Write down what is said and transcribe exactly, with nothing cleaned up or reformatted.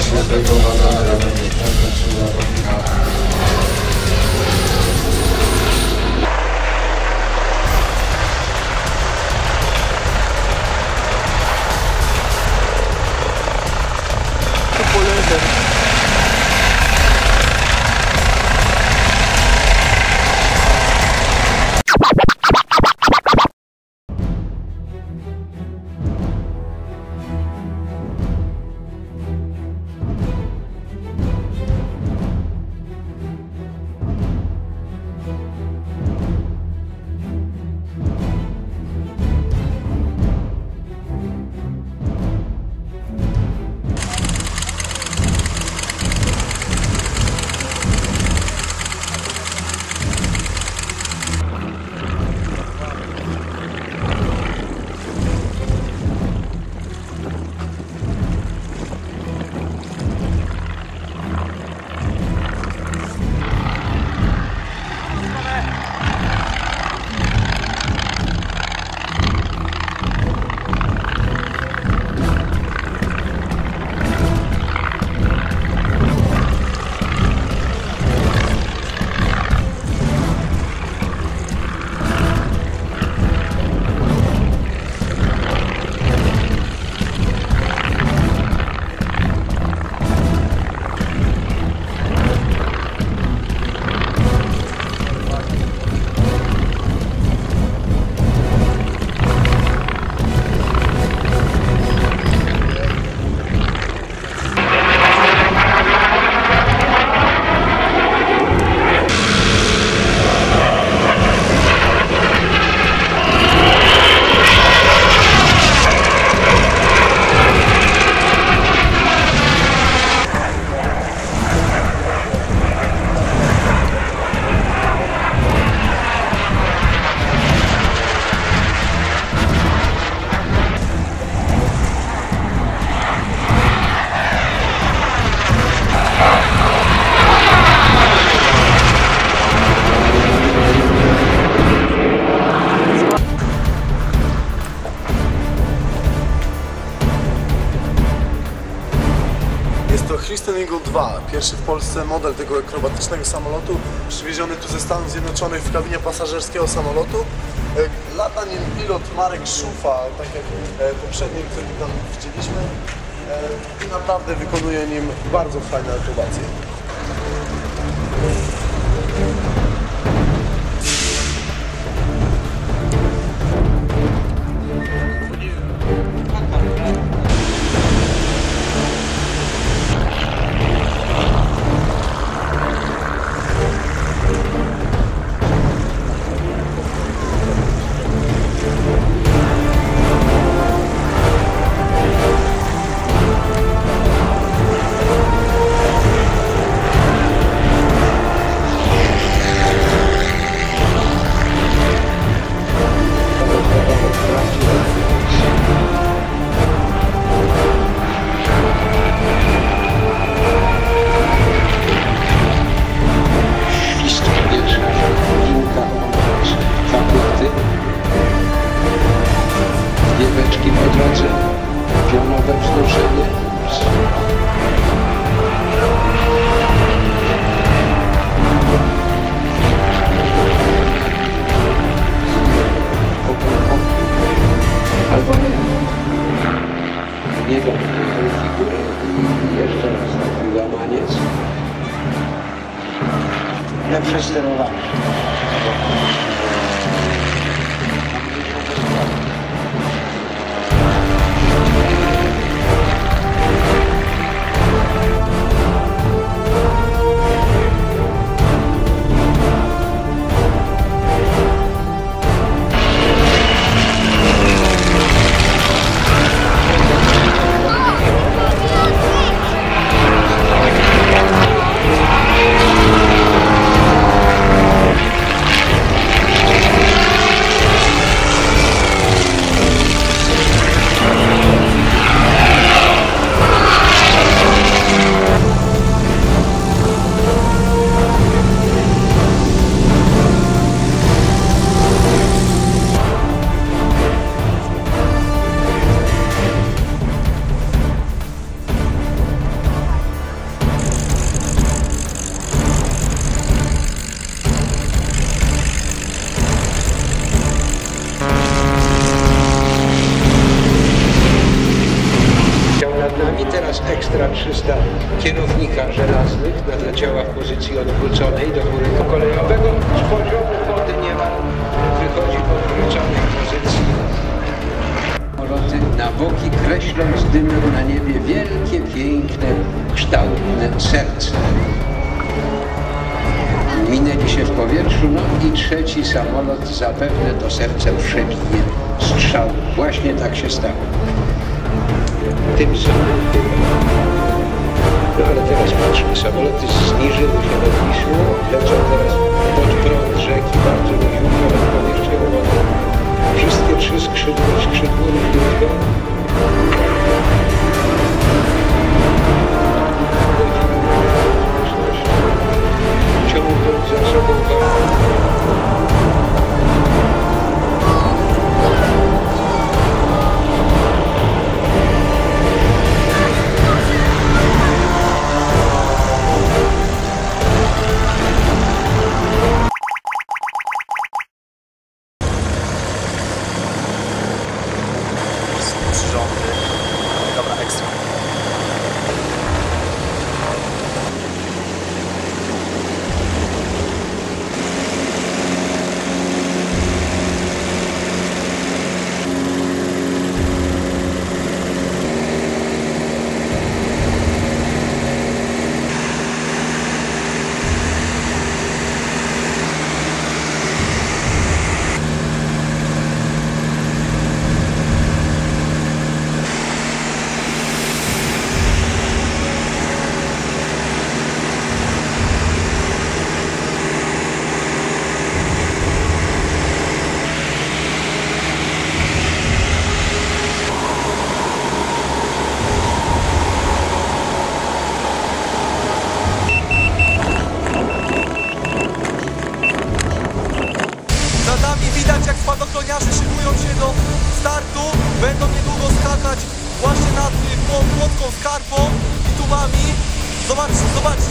Christen Eagle dwa, pierwszy w Polsce model tego akrobatycznego samolotu, przywieziony tu ze Stanów Zjednoczonych w kabinie pasażerskiego samolotu. Lata nim pilot Marek Szufa, tak jak poprzedni, który tam widzieliśmy, i naprawdę wykonuje nim bardzo fajne akrobacje. Lepsze sterowanie. celownika żelaznych nadleciała w pozycji odwróconej do muru kolejowego. Z poziomu wody niemal wychodzi w odwróconej pozycji. Samoloty na boki, kreśląc dymem na niebie wielkie, piękne, kształtne serce. Minęli się w powietrzu, no i trzeci samolot zapewne to serce przebije strzał. Właśnie tak się stało. Tym samym no ale teraz patrzmy, samoloty zniżyły się nad Wisłą, lecą teraz pod prąd rzeki, bardzo luźniutko nad powierzchnią wody. Wszystkie trzy skrzydła, skrzydło równiutko. Ciągnąc za sobą przyrządy. Dobra, ekstra. Nad nami widać, jak spadochroniarze szykują się do startu. Będą niedługo skakać właśnie nad Płocką Skarpą i Tumami. Zobacz, zobaczcie.